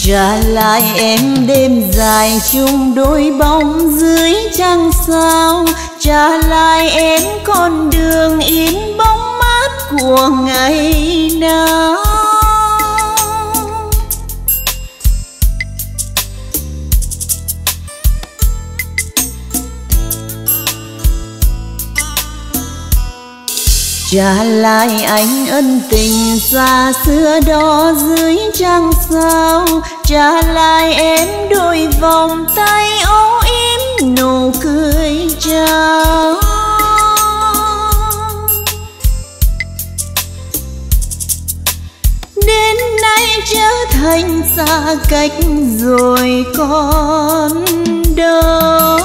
Trả lại em đêm dài chung đôi bóng dưới trăng sao, trả lại em con đường in bóng mát của ngày nào. Trả lại anh ân tình xa xưa đó dưới trăng sao, trả lại em đôi vòng tay âu yếm nụ cười chào. Đến nay trở thành xa cách rồi còn đâu.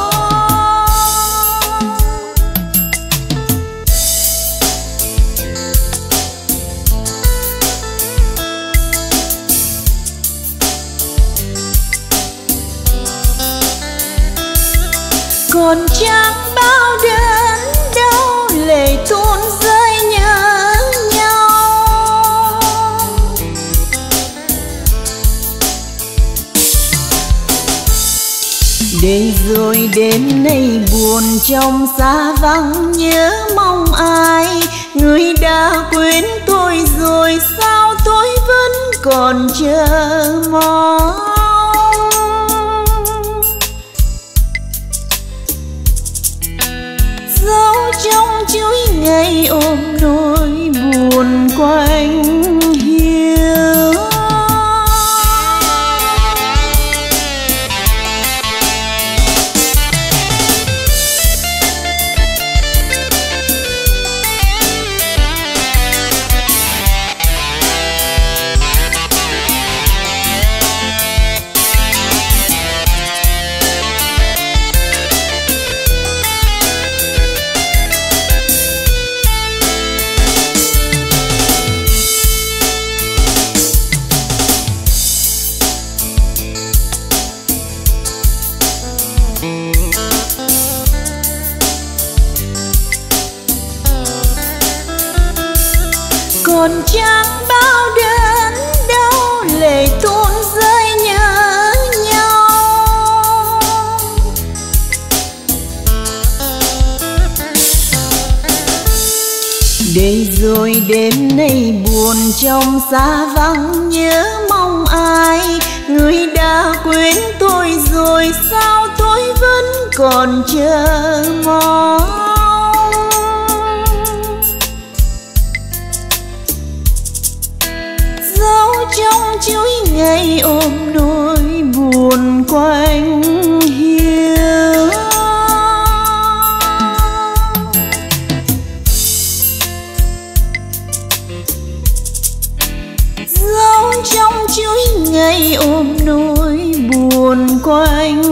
Còn chẳng bao đớn đau lệ tuôn rơi nhớ nhau. Để rồi đêm nay buồn trong xa vắng nhớ mong ai, người đã quên tôi rồi sao tôi vẫn còn chờ mong. Dấu trong chuỗi ngày ôm nỗi buồn quanh hiu. Còn chẳng bao đớn đau lệ tuôn rơi nhớ nhau. Để rồi đêm nay buồn trong xa vắng nhớ mong ai, người đã quên tôi rồi sao tôi vẫn còn chờ mong. Trong chuỗi ngày ôm nỗi buồn quanh hiu. Dấu trong chuỗi ngày ôm nỗi buồn quanh